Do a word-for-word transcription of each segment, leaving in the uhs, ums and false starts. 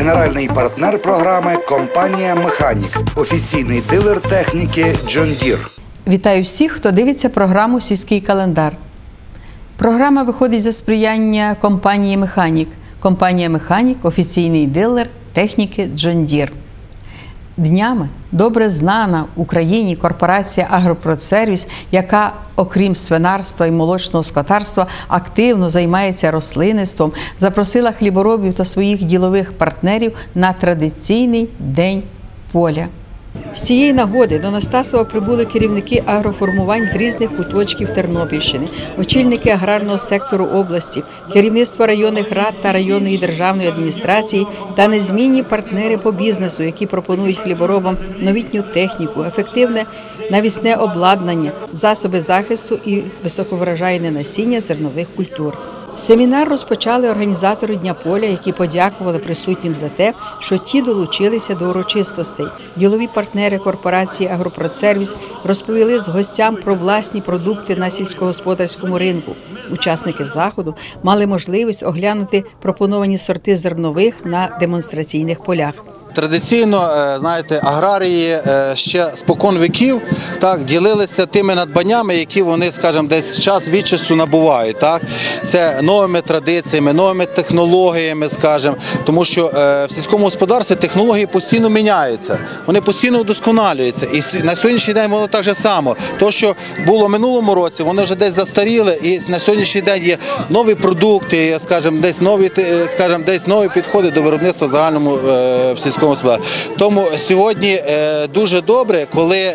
Генеральний партнер програми – компанія «Механік», офіційний дилер техніки «Джон Дір». Вітаю всіх, хто дивиться програму «Сільський календар». Програма виходить за сприяння компанії «Механік». Компанія «Механік» – офіційний дилер техніки «Джон Дір». Днями добре знана в Україні корпорація «Агропродсервіс», яка, окрім свинарства і молочного скотарства, активно займається рослинництвом, запросила хліборобів та своїх ділових партнерів на традиційний День поля. З цієї нагоди до Настасова прибули керівники агроформувань з різних куточків Тернопільщини, очільники аграрного сектору області, керівництво районних рад та районної державної адміністрації та незмінні партнери по бізнесу, які пропонують хліборобам новітню техніку, ефективне навісне обладнання, засоби захисту і високоврожайне насіння зернових культур. Семінар розпочали організатори Дня поля, які подякували присутнім за те, що ті долучилися до урочистостей. Ділові партнери корпорації «Агропродсервіс» розповіли з гостям про власні продукти на сільськогосподарському ринку. Учасники заходу мали можливість оглянути пропоновані сорти зернових на демонстраційних полях. Традиційно, знаєте, аграрії ще спокон віків так, ділилися тими надбаннями, які вони, скажімо, десь час від часу набувають. Так? Це новими традиціями, новими технологіями, скажімо, тому що в сільському господарстві технології постійно міняються, вони постійно удосконалюються. І на сьогоднішній день воно так же само. То, що було в минулому році, воно вже десь застаріли, і на сьогоднішній день є нові продукти, скажімо, десь нові, скажімо, десь нові підходи до виробництва в загальному в сільському. Тому сьогодні дуже добре, коли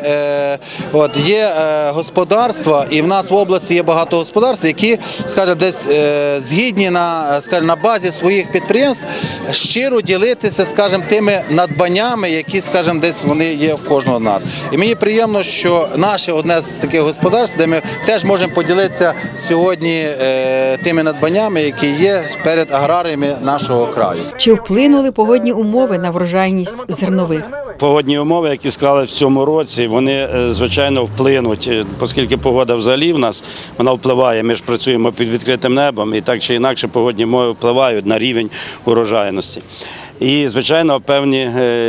от, є господарства, і в нас в області є багато господарств, які, скажімо, десь згідні на, скажімо, на базі своїх підприємств щиро ділитися, скажімо, тими надбаннями, які, скажімо, десь вони є в кожного з нас. І мені приємно, що наше одне з таких господарств, де ми теж можемо поділитися сьогодні тими надбаннями, які є перед аграріями нашого краю. Чи вплинули погодні умови на врожайність зернових? Погодні умови, які склали в цьому році, вони, звичайно, вплинуть, оскільки погода взагалі в нас, вона впливає, ми ж працюємо під відкритим небом, і так чи інакше погодні умови впливають на рівень урожайності. І, звичайно, певні,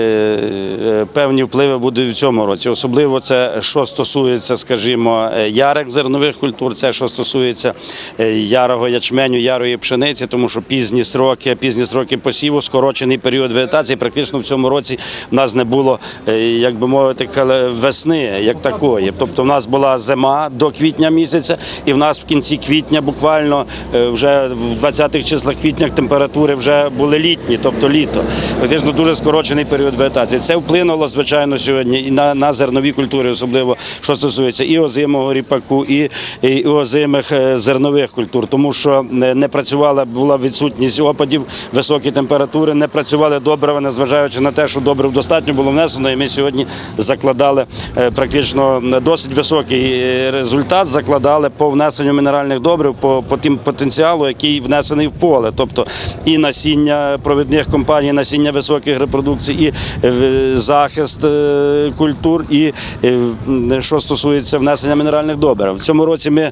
певні впливи будуть в цьому році. Особливо це, що стосується, скажімо, ярих зернових культур, це, що стосується ярого ячменю, ярої пшениці, тому що пізні сроки, пізні сроки посіву, скорочений період вегетації, практично в цьому році в нас не було, як би мовити, весни, як такої. Тобто в нас була зима до квітня місяця, і в нас в кінці квітня, буквально вже в двадцятих числах квітня температури вже були літні, тобто літо. Фактично дуже скорочений період вегетації. Це вплинуло, звичайно, сьогодні і на, на зернові культури, особливо, що стосується і озимого ріпаку, і, і озимих зернових культур, тому що не працювала, була відсутність опадів, високі температури, не працювали добрива, незважаючи на те, що добрив достатньо було внесено, і ми сьогодні закладали практично досить високий результат, закладали по внесенню мінеральних добрив, по, по тим потенціалу, який внесений в поле, тобто і насіння провідних компаній, насіння високих репродукцій, і захист культур, і що стосується внесення мінеральних добрив. В цьому році ми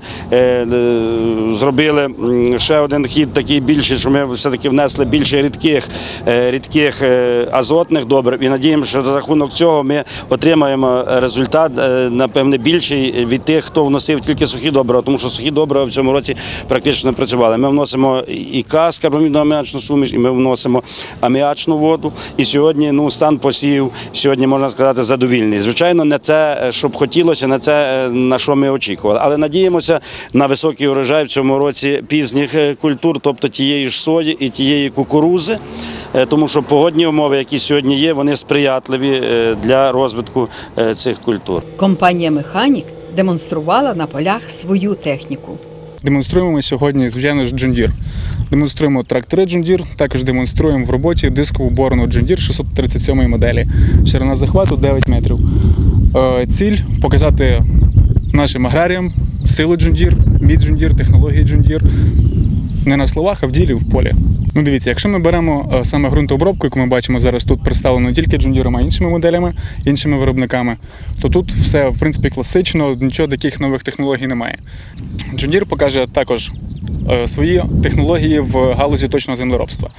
зробили ще один хід такий більший, що ми все-таки внесли більше рідких, рідких азотних добрив, і надіємося, що за рахунок цього ми отримаємо результат, напевне, більший від тих, хто вносив тільки сухі добрива, тому що сухі добрива в цьому році практично не працювали. Ми вносимо і каз, карбамідно-аміачну суміш, і ми вносимо аміачну воду. І сьогодні, ну, стан посів, сьогодні, можна сказати, задовільний. Звичайно, не це, що б хотілося, не це, на що ми очікували. Але надіємося на високий урожай в цьому році пізніх культур, тобто тієї ж сої і тієї кукурузи, тому що погодні умови, які сьогодні є, вони сприятливі для розвитку цих культур. Компанія «Механік» демонструвала на полях свою техніку. Демонструємо ми сьогодні, звичайно ж, Джон Дір. Демонструємо трактори Джон Дір, також демонструємо в роботі дискову борону Джон Дір шістсот тридцять сьомої моделі. Ширина захвату дев'ять метрів. Ціль – показати нашим аграріям силу Джон Дір, міць Джон Дір, технології Джон Дір. Не на словах, а в ділі, в полі. Ну, дивіться, якщо ми беремо саме ґрунтообробку, яку ми бачимо зараз тут представлено не тільки Джон Діром, а іншими моделями, іншими виробниками, то тут все, в принципі, класично, нічого таких нових технологій немає. Джон Дір покаже також свої технології в галузі точного землеробства.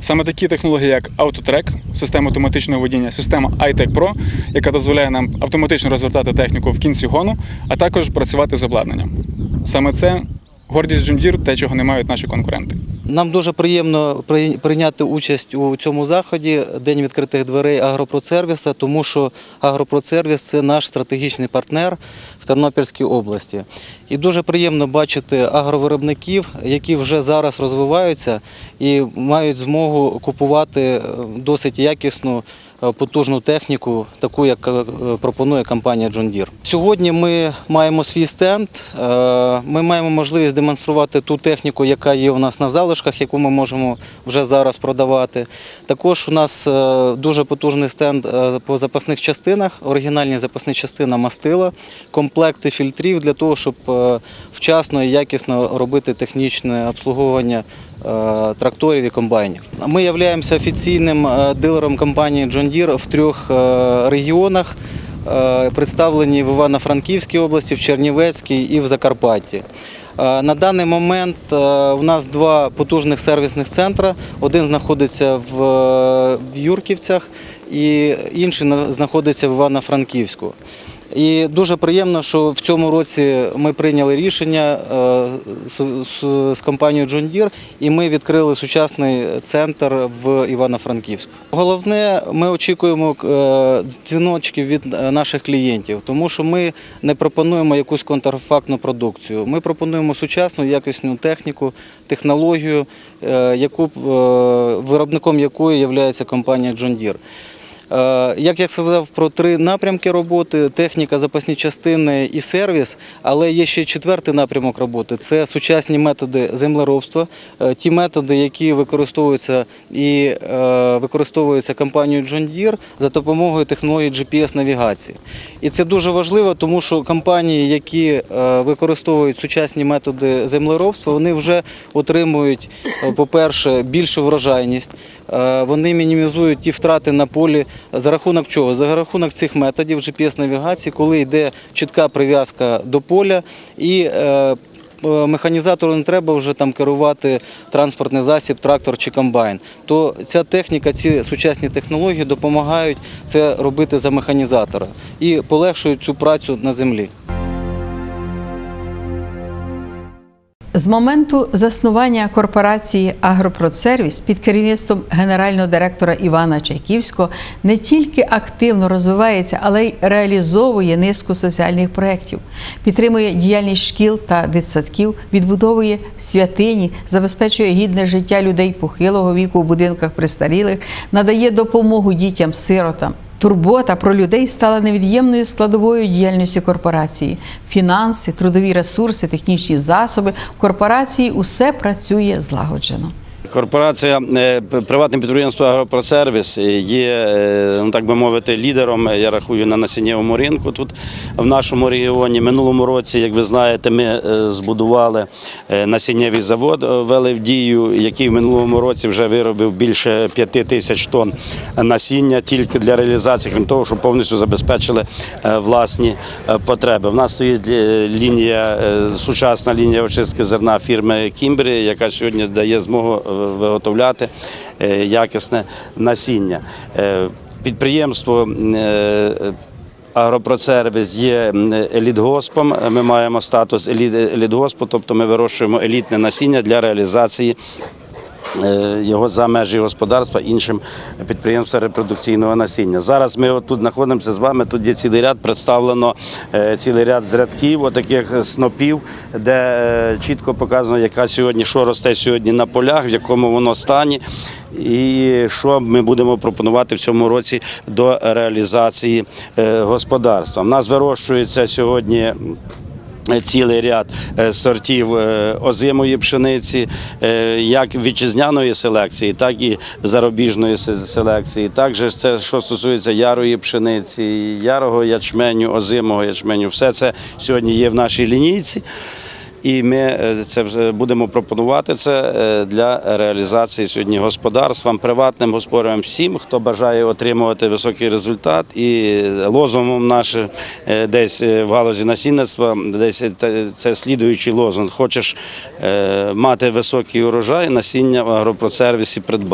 Саме такі технології, як AutoTrack, система автоматичного водіння, система iTech Pro, яка дозволяє нам автоматично розвертати техніку в кінці гону, а також працювати з обладнанням. Саме це гордість John Deere, те, чого не мають наші конкуренти. Нам дуже приємно прийняти участь у цьому заході День відкритих дверей Агропродсервіса, тому що Агропродсервіс – це наш стратегічний партнер в Тернопільській області. І дуже приємно бачити агровиробників, які вже зараз розвиваються і мають змогу купувати досить якісну, потужну техніку, таку, як пропонує компанія John Deere. Сьогодні ми маємо свій стенд, ми маємо можливість демонструвати ту техніку, яка є у нас на залишках, яку ми можемо вже зараз продавати. Також у нас дуже потужний стенд по запасних частинах, оригінальні запасні частини мастила, комплекти фільтрів для того, щоб вчасно і якісно робити технічне обслуговування тракторів і комбайнів. Ми являємося офіційним дилером компанії John Deere в трьох регіонах, представлені в Івано-Франківській області, в Чернівецькій і в Закарпатті. На даний момент у нас два потужних сервісних центри. Один знаходиться в Юрківцях і інший знаходиться в Івано-Франківську. І дуже приємно, що в цьому році ми прийняли рішення з компанією John Deere і ми відкрили сучасний центр в Івано-Франківську. Головне, ми очікуємо дзвіночків від наших клієнтів, тому що ми не пропонуємо якусь контрафактну продукцію. Ми пропонуємо сучасну, якісну техніку, технологію, яку, виробником якої є компанія John Deere. Як я сказав про три напрямки роботи – техніка, запасні частини і сервіс, але є ще четвертий напрямок роботи – це сучасні методи землеробства, ті методи, які використовуються і використовуються компанією John Deere за допомогою технології джі пі ес-навігації. І це дуже важливо, тому що компанії, які використовують сучасні методи землеробства, вони вже отримують, по-перше, більшу врожайність, вони мінімізують ті втрати на полі. За рахунок чого? За рахунок цих методів джі пі ес-навігації, коли йде чітка прив'язка до поля і механізатору не треба вже там керувати транспортний засіб, трактор чи комбайн, то ця техніка, ці сучасні технології допомагають це робити за механізатора і полегшують цю працю на землі. З моменту заснування корпорації «Агропродсервіс» під керівництвом генерального директора Івана Чайківського не тільки активно розвивається, але й реалізовує низку соціальних проєктів, підтримує діяльність шкіл та дитсадків, відбудовує святині, забезпечує гідне життя людей похилого віку у будинках престарілих, надає допомогу дітям-сиротам. Турбота про людей стала невід'ємною складовою діяльності корпорації. Фінанси, трудові ресурси, технічні засоби – в корпорації усе працює злагоджено. Корпорація, приватне підприємство «Агропродсервіс» є, ну, так би мовити, лідером, я рахую, на насіннєвому ринку тут в нашому регіоні. Минулому році, як ви знаєте, ми збудували насіннєвий завод, ввели в дію, який в минулому році вже виробив більше п'яти тисяч тонн насіння тільки для реалізації, крім того, що повністю забезпечили власні потреби. У нас стоїть лінія, сучасна лінія очистки зерна фірми «Кімбрі», яка сьогодні дає змогу виготовляти якісне насіння. Підприємство «Агропродсервіс» є елітгоспом, ми маємо статус елітгоспу, тобто ми вирощуємо елітне насіння для реалізації його за межі господарства іншим підприємствам репродукційного насіння. Зараз ми тут знаходимося з вами, тут є цілий ряд, представлено цілий ряд з рядків, отаких снопів, де чітко показано, яка сьогодні, що росте сьогодні на полях, в якому воно стані, і що ми будемо пропонувати в цьому році до реалізації господарства. У нас вирощується сьогодні цілий ряд сортів озимої пшениці, як вітчизняної селекції, так і зарубіжної селекції. Також це, що стосується ярої пшениці, ярого ячменю, озимого ячменю. Все це сьогодні є в нашій лінійці. І ми це будемо пропонувати це для реалізації сьогодні господарствам, приватним господарям, всім, хто бажає отримувати високий результат. І лозунгом нашим десь в галузі насінництва, десь це слідуючий лозунг. Хочеш мати високий урожай, насіння в агропродсервісі придбай.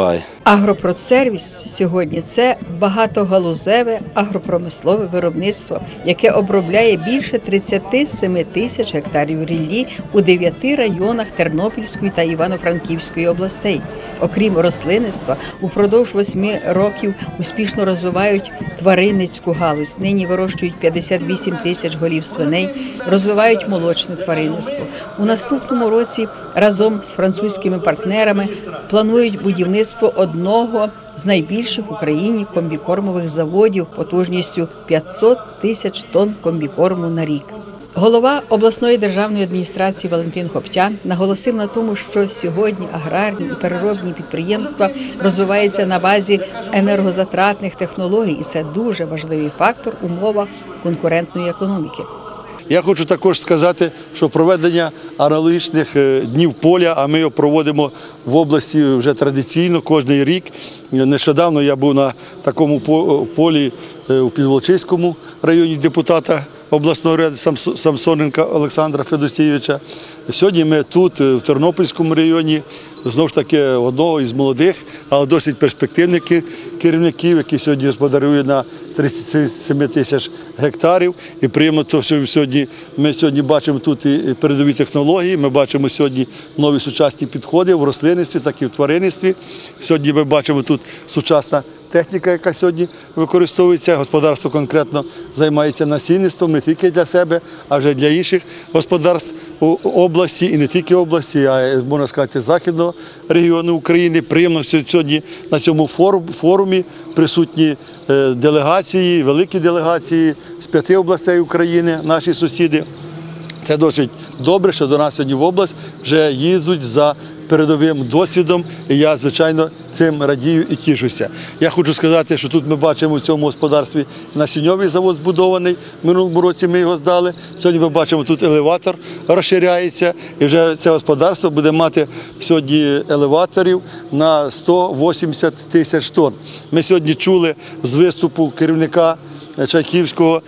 Агропродсервіс сьогодні – це багатогалузеве агропромислове виробництво, яке обробляє більше тридцяти семи тисяч гектарів ріллі у дев'яти районах Тернопільської та Івано-Франківської областей. Окрім рослинництва, упродовж восьми років успішно розвивають тваринницьку галузь. Нині вирощують п'ятдесят вісім тисяч голів свиней, розвивають молочне тваринництво. У наступному році разом з французькими партнерами планують будівництво одного одного з найбільших в Україні комбікормових заводів потужністю п'ятсот тисяч тонн комбікорму на рік. Голова обласної державної адміністрації Валентин Хоптя наголосив на тому, що сьогодні аграрні і переробні підприємства розвиваються на базі енергозатратних технологій, і це дуже важливий фактор в умовах конкурентної економіки. Я хочу також сказати, що проведення аналогічних днів поля, а ми його проводимо в області вже традиційно кожен рік. Нещодавно я був на такому полі у Підволочиському районі депутата обласної ради Самсоненка Олександра Федосійовича. Сьогодні ми тут, в Тернопільському районі, знову ж таки одного із молодих, але досить перспективних керівників, який сьогодні господарює на тридцять сім тисяч гектарів. І приємно, що сьогодні ми сьогодні бачимо тут і передові технології, ми бачимо сьогодні нові сучасні підходи в рослинництві, так і в тваринництві. Сьогодні ми бачимо тут сучасна техніка, яка сьогодні використовується. Господарство конкретно займається насінництвом не тільки для себе, а вже для інших господарств області, і не тільки області, а, можна сказати, західного регіону України. Приємно, що сьогодні на цьому форумі присутні делегації, великі делегації з п'яти областей України, наші сусіди. Це досить добре, що до нас сьогодні в область вже їздять за передовим досвідом, і я, звичайно, цим радію і тішуся. Я хочу сказати, що тут ми бачимо в цьому господарстві насінньовий завод збудований, в минулому році ми його здали. Сьогодні ми бачимо, тут елеватор розширяється, і вже це господарство буде мати сьогодні елеваторів на сто вісімдесят тисяч тонн. Ми сьогодні чули з виступу керівника Чайківського,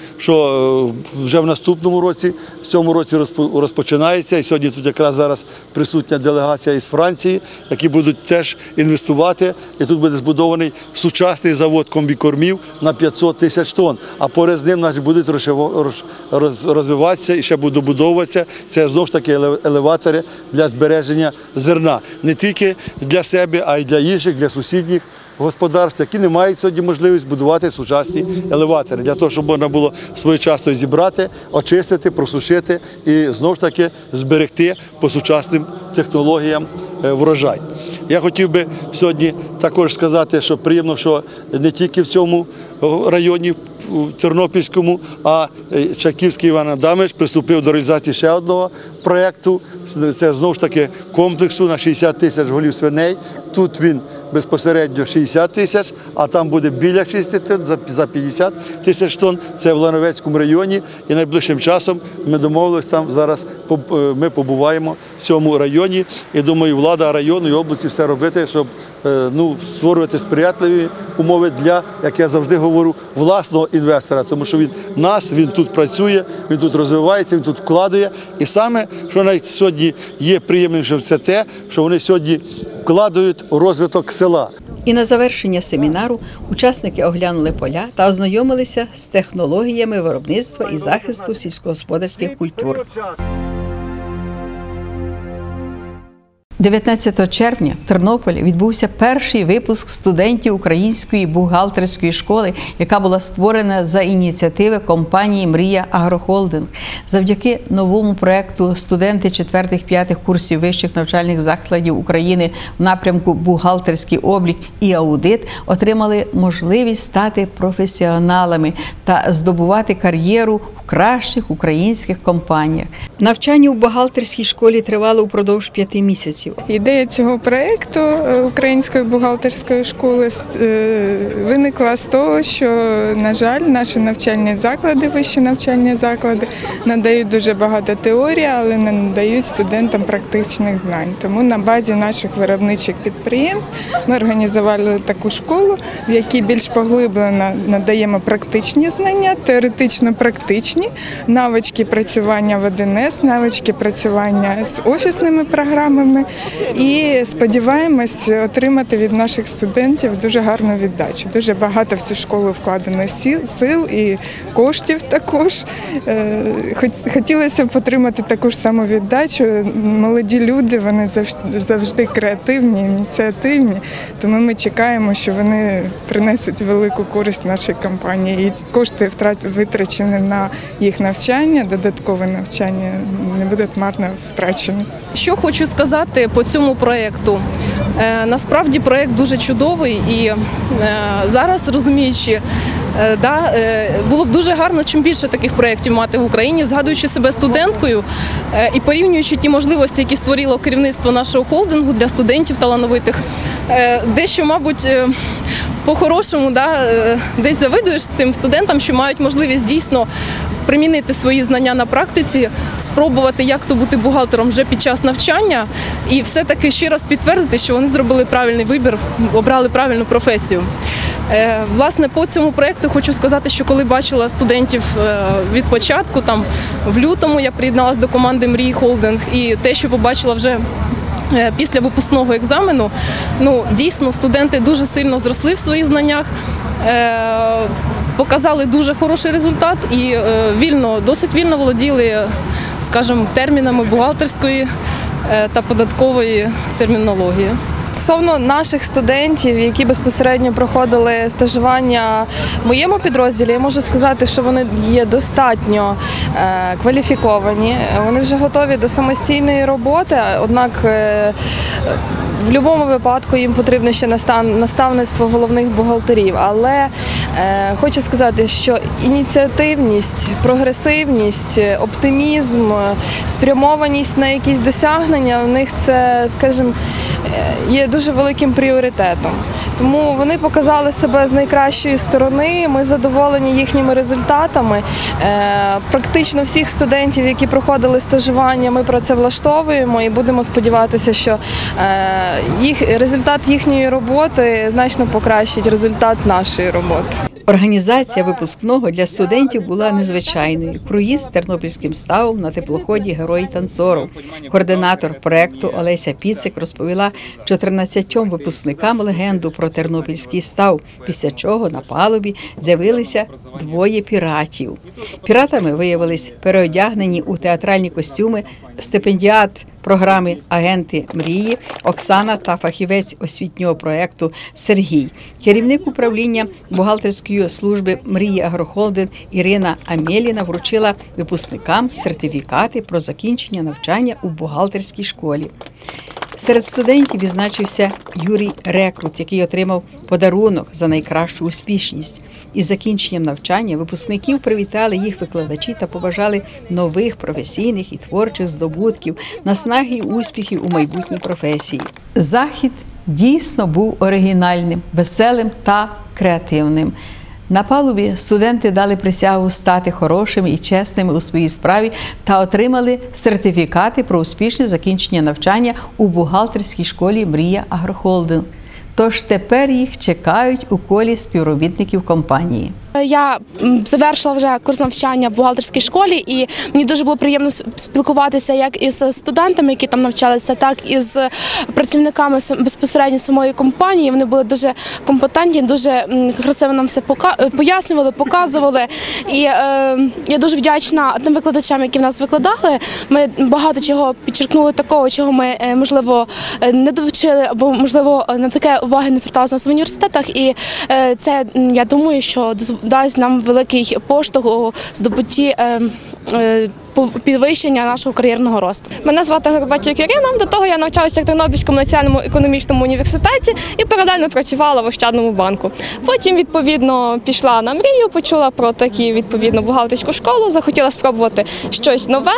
що вже в наступному році, в цьому році розпочинається, і сьогодні тут якраз зараз присутня делегація із Франції, які будуть теж інвестувати, і тут буде збудований сучасний завод комбікормів на п'ятсот тисяч тонн, а поряд з ним значить, будуть розвиватися і ще будуть добудовуватися, це знову ж таки елеватори для збереження зерна, не тільки для себе, а й для інших, для сусідніх господарств, які не мають сьогодні можливість будувати сучасні елеватори, для того, щоб можна було своєчасно зібрати, очистити, просушити і знову ж таки зберегти по сучасним технологіям врожай. Я хотів би сьогодні також сказати, що приємно, що не тільки в цьому районі, в Тернопільському, а Чайківський Іван Адамович приступив до реалізації ще одного проєкту, це знову ж таки комплексу на шістдесят тисяч голів свиней. Тут він безпосередньо шістдесят тисяч, а там буде біля шістдесят, за п'ятдесят тисяч тонн. Це в Лановецькому районі, і найближчим часом ми домовилися, там зараз ми побуваємо в цьому районі. І думаю, влада району і області все робити, щоб ну, створювати сприятливі умови для, як я завжди говорю, власного інвестора, тому що він нас, він тут працює, він тут розвивається, він тут вкладає. І саме, що навіть сьогодні є приємнішим, це те, що вони сьогодні вкладають у розвиток села. І на завершення семінару учасники оглянули поля та ознайомилися з технологіями виробництва і захисту сільськогосподарських культур. дев'ятнадцятого червня в Тернополі відбувся перший випуск студентів Української бухгалтерської школи, яка була створена за ініціативи компанії «Мрія Агрохолдинг». Завдяки новому проєкту студенти четвертих-п'ятих курсів вищих навчальних закладів України в напрямку «Бухгалтерський облік і аудит» отримали можливість стати професіоналами та здобувати кар'єру в кращих українських компаніях. Навчання у бухгалтерській школі тривало упродовж п'яти місяців. Ідея цього проєкту Української бухгалтерської школи виникла з того, що, на жаль, наші навчальні заклади, вищі навчальні заклади надають дуже багато теорії, але не надають студентам практичних знань. Тому на базі наших виробничих підприємств ми організували таку школу, в якій більш поглиблено надаємо практичні знання, теоретично-практичні, навички працювання в один ес, навички працювання з офісними програмами, І сподіваємось отримати від наших студентів дуже гарну віддачу. Дуже багато в цю школу вкладено сил і коштів також. Хотілося б отримати таку ж саму віддачу. Молоді люди, вони завжди, завжди креативні, ініціативні, тому ми чекаємо, що вони принесуть велику користь нашій компанії. І кошти, витрачені на їх навчання, додаткове навчання, не будуть марно втрачені. Що хочу сказати по цьому проєкту. Е, насправді проєкт дуже чудовий і е, зараз, розуміючи, е, да, е, було б дуже гарно, чим більше таких проєктів мати в Україні, згадуючи себе студенткою е, і порівнюючи ті можливості, які створило керівництво нашого холдингу для студентів талановитих, е, дещо, мабуть, е, по-хорошому, да, е, десь завидуєш цим студентам, що мають можливість дійсно примінити свої знання на практиці, спробувати, як то бути бухгалтером вже під час навчання і все-таки ще раз підтвердити, що вони зробили правильний вибір, обрали правильну професію. Е, власне, по цьому проєкту хочу сказати, що коли бачила студентів е, від початку, там в лютому я приєдналася до команди «Мрії Холдинг», і те, що побачила вже після випускного екзамену, ну, дійсно, студенти дуже сильно зросли в своїх знаннях, е, показали дуже хороший результат і е, вільно, досить вільно володіли, скажімо, термінами бухгалтерської е, та податкової термінології. Стосовно наших студентів, які безпосередньо проходили стажування в моєму підрозділі, я можу сказати, що вони є достатньо е, кваліфіковані, вони вже готові до самостійної роботи, однак е, в будь-якому випадку їм потрібно ще наставництво головних бухгалтерів. Але е, хочу сказати, що ініціативність, прогресивність, оптимізм, спрямованість на якісь досягнення в них це, скажімо, є дуже великим пріоритетом. Тому вони показали себе з найкращої сторони, ми задоволені їхніми результатами. Практично всіх студентів, які проходили стажування, ми працевлаштовуємо і будемо сподіватися, що їх, результат їхньої роботи значно покращить результат нашої роботи. Організація випускного для студентів була незвичайною. Круїз тернопільським ставом на теплоході «Герої танцору». Координатор проєкту Олеся Піцик розповіла чотирнадцятьом випускникам легенду про тернопільський став, після чого на палубі з'явилися двоє піратів. Піратами виявились переодягнені у театральні костюми стипендіат програми «Агенти мрії» Оксана та фахівець освітнього проєкту Сергій. Керівник управління бухгалтерської служби «Мрії Агрохолдинг» Ірина Амєліна вручила випускникам сертифікати про закінчення навчання у бухгалтерській школі. Серед студентів відзначився Юрій Рекрут, який отримав подарунок за найкращу успішність. Із закінченням навчання випускників привітали їх викладачі та побажали нових професійних і творчих здобутків, наснаги і успіхів у майбутній професії. Захід дійсно був оригінальним, веселим та креативним. На палубі студенти дали присягу стати хорошими і чесними у своїй справі та отримали сертифікати про успішне закінчення навчання у бухгалтерській школі «Мрія Агрохолдинг». Тож тепер їх чекають у колі співробітників компанії. Я завершила вже курс навчання в бухгалтерській школі, і мені дуже було приємно спілкуватися як із студентами, які там навчалися, так і з працівниками безпосередньо самої компанії. Вони були дуже компетентні, дуже красиво нам все пояснювали, показували. І е, я дуже вдячна тим викладачам, які в нас викладали. Ми багато чого підчеркнули такого, чого ми, можливо, не довчили, або, можливо, на таке уваги не зверталися у нас в університетах. І е, це, я думаю, що дасть нам великий поштовх у здобутті е, е, підвищення нашого кар'єрного росту. Мене звати Горбатюк Ірина. До того я навчалася в Тернопільському національному економічному університеті і паралельно працювала в Ощадному банку. Потім, відповідно, пішла на мрію, почула про таку, відповідно, бухгалтерську школу, захотіла спробувати щось нове.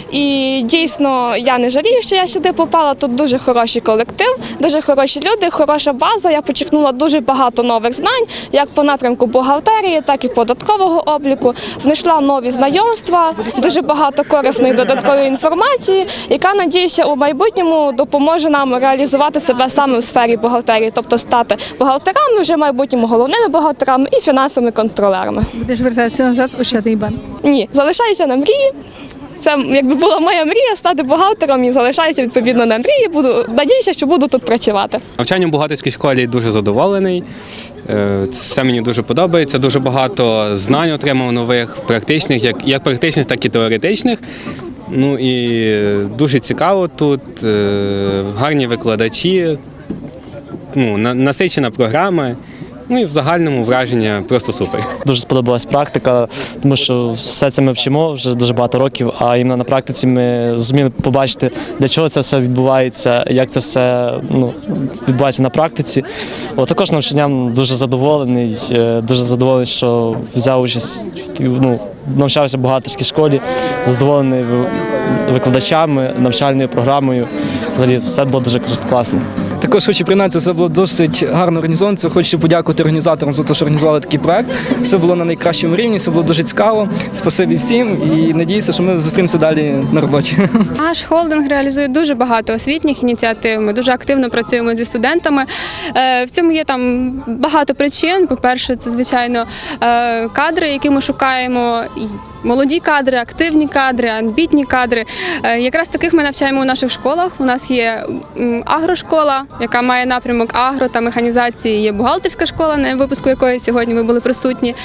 І дійсно, я не жалію, що я сюди попала. Тут дуже хороший колектив, дуже хороші люди, хороша база. Я почерпнула дуже багато нових знань, як по напрямку бухгалтерії, так і податкового обліку. Внайшла нові знайомства, дуже багато корисної додаткової інформації, яка, надіюся, у майбутньому допоможе нам реалізувати себе саме у сфері бухгалтерії, тобто стати бухгалтерами, вже в майбутньому головними бухгалтерами і фінансовими контролерами. Будеш вертатися назад у Ощадний банк? Ні, залишаюся на мрії. це якби була моя мрія стати бухгалтером і залишаюся відповідно на мрії. Буду надіюся, що буду тут працювати. Навчанням в бухгалтерській школі дуже задоволений. Це все мені дуже подобається. Дуже багато знань отримав нових, практичних, як, як практичних, так і теоретичних. Ну і дуже цікаво тут, гарні викладачі, ну, насичена програма. Ну і в загальному враження просто супер. Дуже сподобалась практика, тому що все це ми вчимо вже дуже багато років, а іменно на практиці ми зуміли побачити, для чого це все відбувається, як це все ну, відбувається на практиці. О, також навчанням дуже задоволений, дуже задоволений, що взяв участь, ну, навчався в бухгалтерській школі, задоволений викладачами, навчальною програмою. Взагалі все було дуже класно. Також хочу признатися, це було досить гарно організовано. Хочу подякувати організаторам за те, що організували такий проект. Все було на найкращому рівні, все було дуже цікаво. Спасибі всім і надіюся, що ми зустрінемося далі на роботі. Наш холдинг реалізує дуже багато освітніх ініціатив. Ми дуже активно працюємо зі студентами. В цьому є там багато причин. По-перше, це, звичайно, кадри, які ми шукаємо. Молоді кадри, активні кадри, амбітні кадри. Якраз таких ми навчаємо у наших школах. У нас є агрошкола, яка має напрямок агро та механізації, є бухгалтерська школа, на випуску якої сьогодні ви були присутні.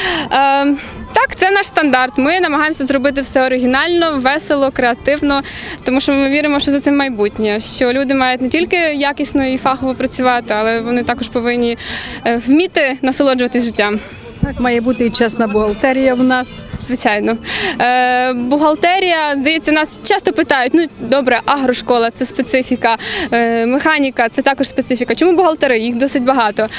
Так, це наш стандарт. Ми намагаємося зробити все оригінально, весело, креативно, тому що ми віримо, що за цим майбутнє, що люди мають не тільки якісно і фахово працювати, але вони також повинні вміти насолоджуватись життям. Так, має бути і чесна бухгалтерія в нас. Звичайно. Е, бухгалтерія, здається, нас часто питають, ну, добре, агрошкола – це специфіка, е, механіка – це також специфіка. Чому бухгалтери? Їх досить багато. Е,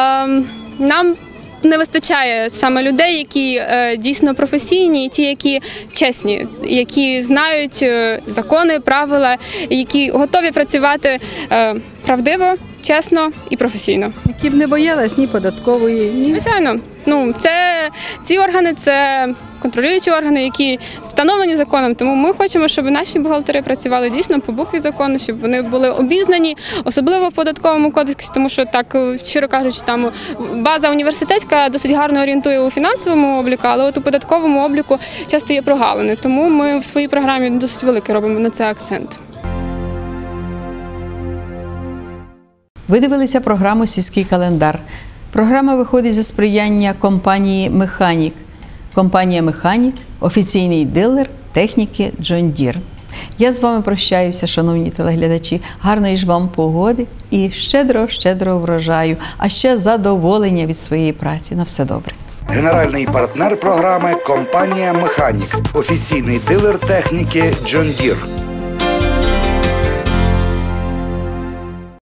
нам не вистачає саме людей, які е, дійсно професійні, і ті, які чесні, які знають е, закони, правила, які готові працювати е, правдиво, чесно і професійно. Які б не боялись ні податкової, ні... Звичайно. Ну, це, ці органи – це контролюючі органи, які встановлені законом. Тому ми хочемо, щоб наші бухгалтери працювали дійсно по букві закону, щоб вони були обізнані, особливо в податковому кодексі, тому що, так, щиро кажучи, там база університетська досить гарно орієнтує у фінансовому обліку, але от у податковому обліку часто є прогалини. Тому ми в своїй програмі досить великий робимо на це акцент. Ви дивилися програму «Сільський календар». Програма виходить за сприяння компанії «Механік». Компанія «Механік» – офіційний дилер техніки John Deere. Я з вами прощаюся, шановні телеглядачі. Гарної ж вам погоди і щедро-щедро врожаю, а ще задоволення від своєї праці. На все добре. Генеральний партнер програми – компанія «Механік», офіційний дилер техніки John Deere.